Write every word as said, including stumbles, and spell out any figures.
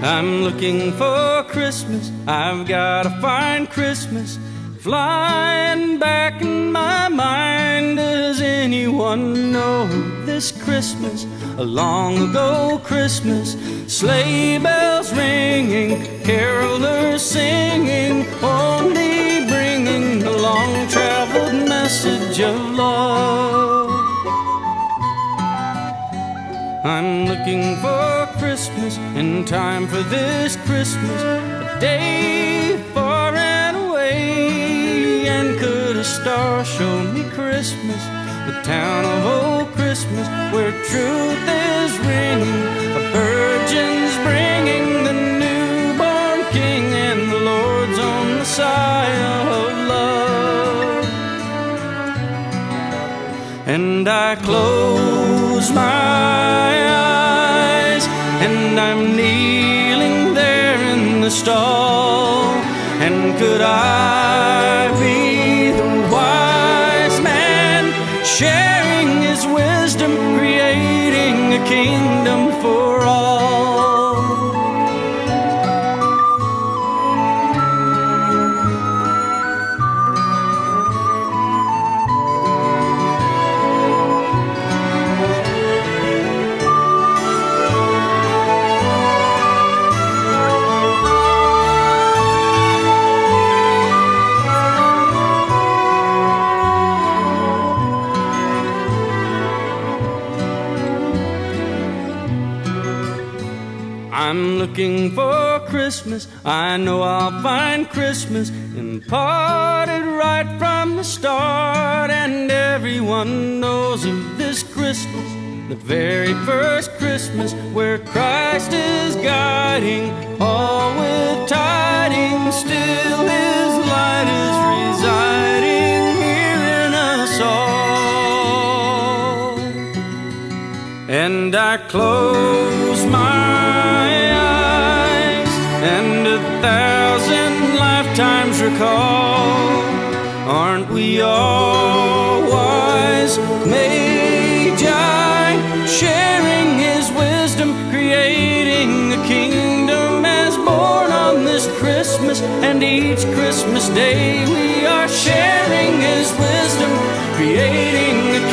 I'm looking for Christmas, I've gotta find Christmas, flying back in my mind. Does anyone know this Christmas, a long ago Christmas? Sleigh bells ringing, carolers singing, only bringing the long-traveled message of love. I'm looking for Christmas, in time for this Christmas, a day far and away. And could a star show me Christmas, the town of old Christmas, where truth is ringing, a virgin's bringing the newborn King, and the Lord's on Messiah of love. And I close my eyes, and I'm kneeling there in the stall. And could I be the wise man, sharing his wisdom, creating a kingdom for all? I'm looking for Christmas, I know I'll find Christmas, imparted right from the start. And everyone knows of this Christmas, the very first Christmas, where Christ is guiding, all with tidings. Still His light is residing here in us all. And I close my and a thousand lifetimes recall, aren't we all wise magi, sharing His wisdom, creating a kingdom as born on this Christmas? And each Christmas day we are sharing His wisdom, creating a